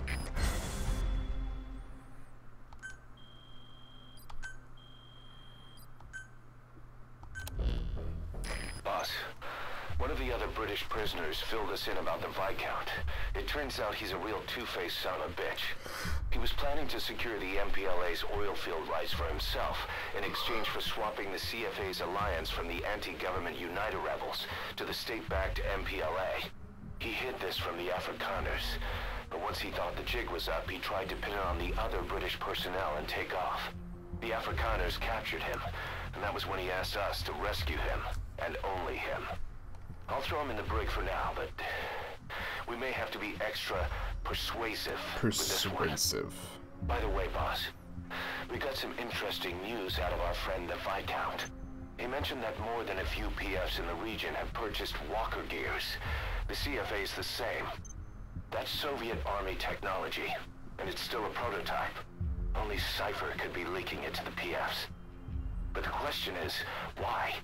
Boss, one of the other British prisoners filled us in about the Viscount. It turns out he's a real two-faced son of a bitch. He was planning to secure the M P L A's oil field rights for himself in exchange for swapping the C F A's alliance from the anti-government United rebels to the state-backed M P L A. He hid this from the Afrikaners, but once he thought the jig was up, he tried to pin it on the other British personnel and take off. The Afrikaners captured him, and that was when he asked us to rescue him, and only him. I'll throw him in the brig for now, but we may have to be extra persuasive with this one. Persuasive. By the way, boss, we got some interesting news out of our friend the Viscount. He mentioned that more than a few P Fs in the region have purchased walker gears. The C F A's the same. That's Soviet Army technology, and it's still a prototype. Only Cypher could be leaking it to the P Fs. But the question is, why?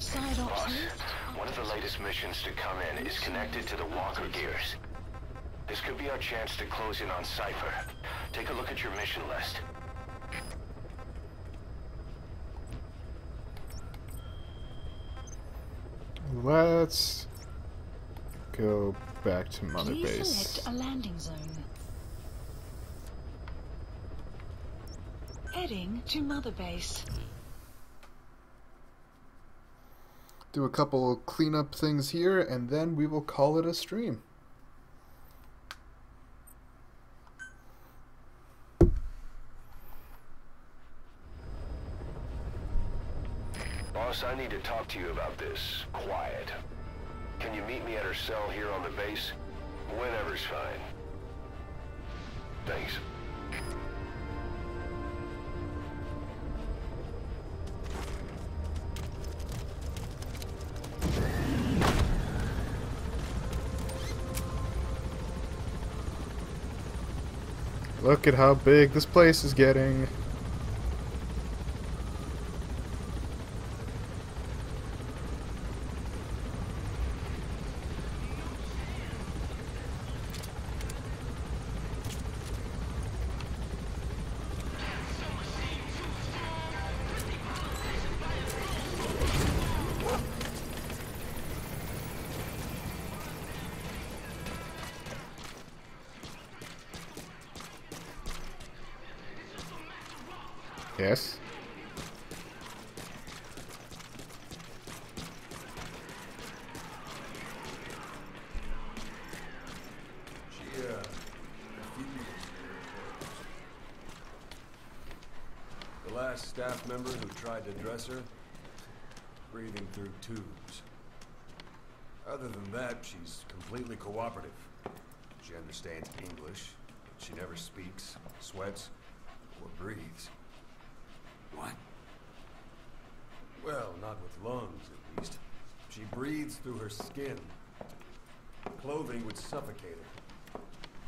Side ops Boss, list. one of the latest missions to come in is connected to the Walker gears. This could be our chance to close in on Cypher. Take a look at your mission list. Let's go back to Mother Please Base. select a landing zone. Heading to Mother Base. Do a couple cleanup things here, and then we will call it a stream. Boss, I need to talk to you about this. Quiet. Can you meet me at her cell here on the base? Whenever's fine. Thanks. Look at how big this place is getting. Yes. She, uh, the last staff member who tried to dress her, breathing through tubes. Other than that, she's completely cooperative. She understands English, but she never speaks, sweats, or breathes. What? Well, not with lungs, at least. She breathes through her skin. Clothing would suffocate her.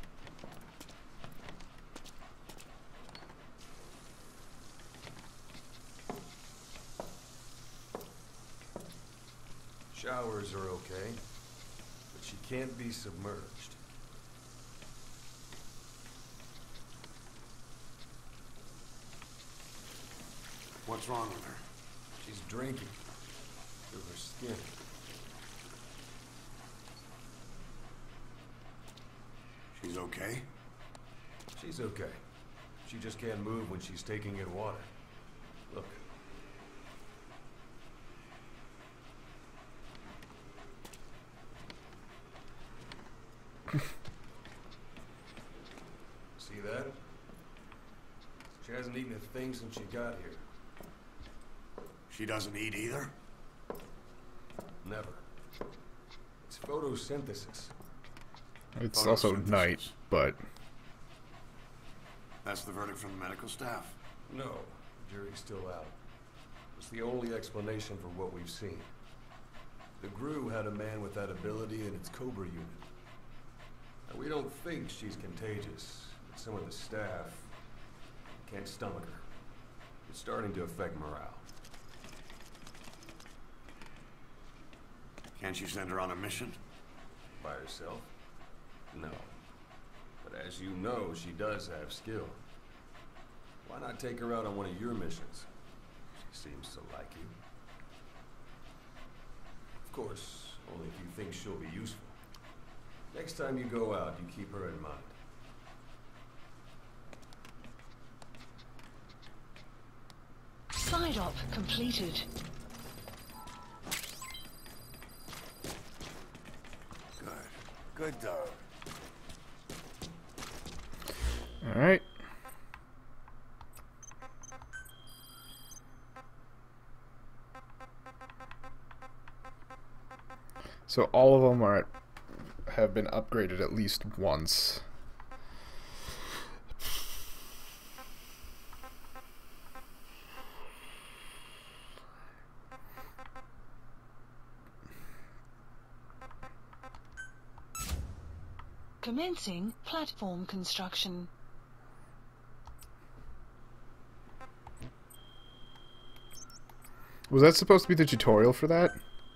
Showers are okay, but she can't be submerged. What's wrong with her? She's drinking through her skin. She's okay? She's okay. She just can't move when she's taking in water. Look. See that? She hasn't eaten a thing since she got here. She doesn't eat either? Never. It's photosynthesis. It's also Photosynthesis. night, but That's the verdict from the medical staff? No, the jury's still out. It's the only explanation for what we've seen. The G R U had a man with that ability in its Cobra unit. Now, we don't think she's contagious, but some of the staff can't stomach her. It's starting to affect morale. Can't you send her on a mission? By herself? No. But as you know, she does have skill. Why not take her out on one of your missions? She seems to like you. Of course, only if you think she'll be useful. Next time you go out, you keep her in mind. Side op completed. Good. Good dog. alright. So all of them are at, have been upgraded at least once. Commencing platform construction. Was that supposed to be the tutorial for that?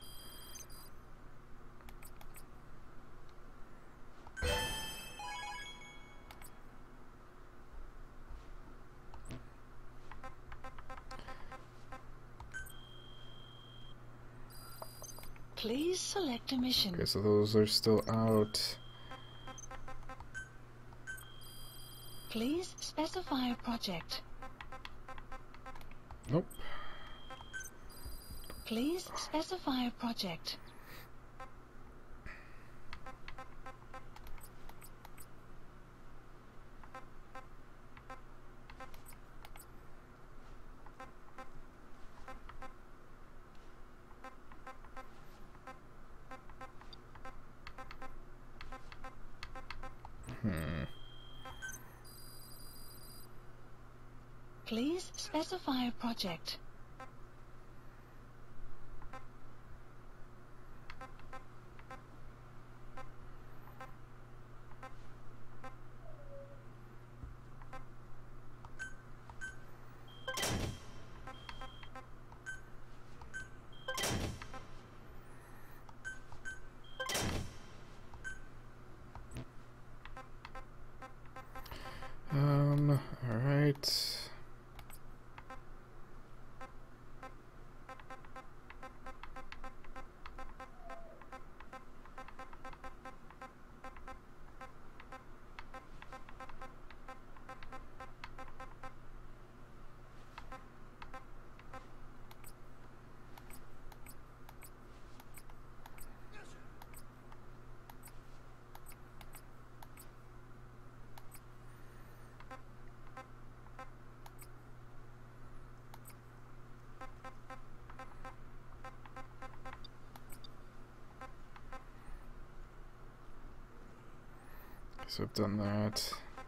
Please select a mission. Okay, so those are still out. Please specify a project. Nope. Please specify a project. Hmm. Please specify a project. Um, alright. So I've done that.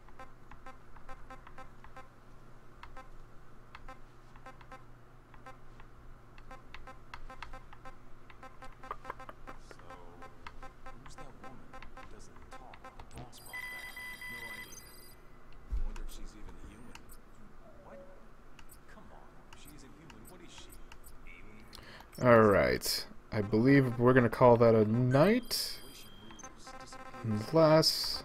Who's that woman who doesn't talk with the boss brought back? No idea. I wonder if she's even human. What? Come on. If she isn't human, what is she? Alien? Alright. I believe we're gonna call that a night. Unless...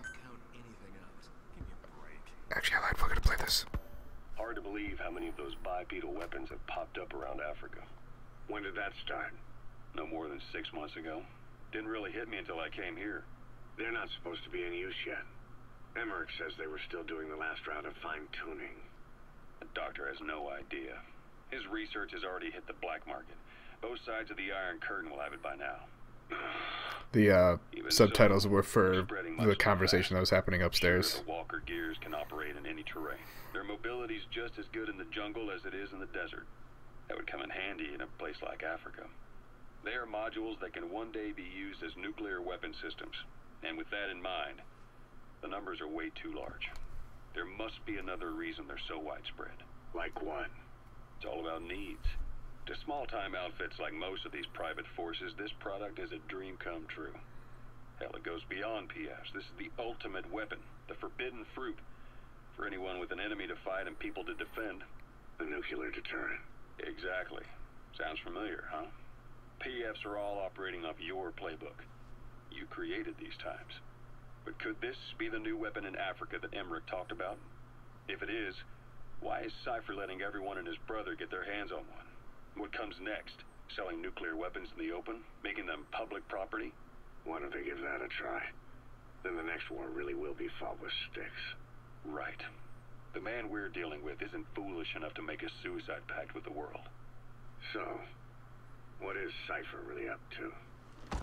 Actually, I lied. We're gonna play this. Hard to believe how many of those bipedal weapons have popped up around Africa. When did that start? No more than six months ago. Didn't really hit me until I came here. They're not supposed to be in use yet. Emmerich says they were still doing the last round of fine-tuning. The doctor has no idea. His research has already hit the black market. Both sides of the Iron Curtain will have it by now. The uh, Even subtitles so, were for they're spreading much the too conversation fast. that was happening Sure, upstairs. the Walker gears can operate in any terrain. Their mobility's just as good in the jungle as it is in the desert. That would come in handy in a place like Africa. They are modules that can one day be used as nuclear weapon systems. And with that in mind, the numbers are way too large. There must be another reason they're so widespread. Like what? It's all about needs. To small-time outfits like most of these private forces, this product is a dream come true. Hell, it goes beyond P Fs. This is the ultimate weapon, the forbidden fruit, for anyone with an enemy to fight and people to defend. The nuclear deterrent. Exactly. Sounds familiar, huh? P Fs are all operating off your playbook. You created these times. But could this be the new weapon in Africa that Emmerich talked about? If it is, why is Cypher letting everyone and his brother get their hands on one? What comes next? Selling nuclear weapons in the open? Making them public property? Why don't they give that a try? Then the next war really will be fought with sticks. Right. The man we're dealing with isn't foolish enough to make a suicide pact with the world. So, what is Cypher really up to?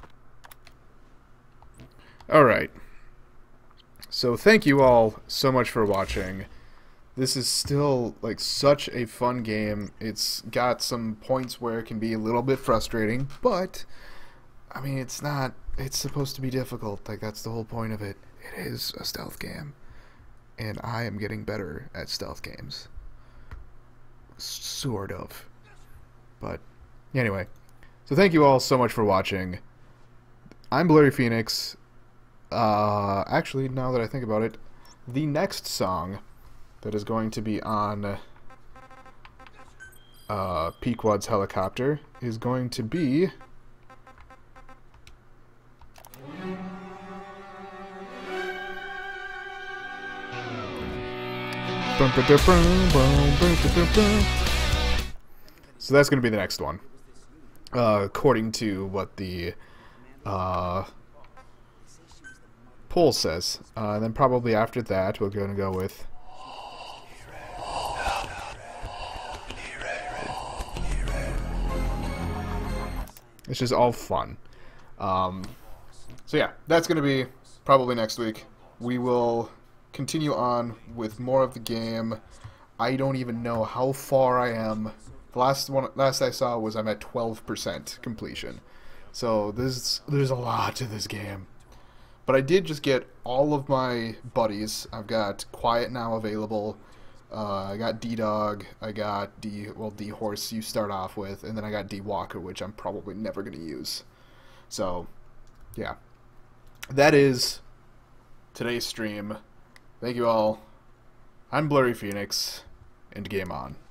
Alright. So thank you all so much for watching. This is still like such a fun game. It's got some points where it can be a little bit frustrating, but I mean, it's not, it's supposed to be difficult. Like, that's the whole point of it. It is a stealth game, and I am getting better at stealth games. Sort of. But anyway, so thank you all so much for watching. I'm Blurry Phoenix. Uh, actually, now that I think about it, the next song that is going to be on uh, Pequod's helicopter is going to be... So that's going to be the next one. Uh, according to what the uh, poll says. Uh, and then probably after that, we're going to go with... It's just all fun. Um, so yeah, that's going to be probably next week. We will continue on with more of the game. I don't even know how far I am. The last one, last I saw was I'm at twelve percent completion. So there's there's a lot to this game. But I did just get all of my buddies. I've got Quiet now available. Uh, I got D-Dog. I got D, well, D-Horse you start off with. And then I got D-Walker, which I'm probably never going to use. So, yeah. That is today's stream. Thank you all. I'm Blurry Phoenix, and game on.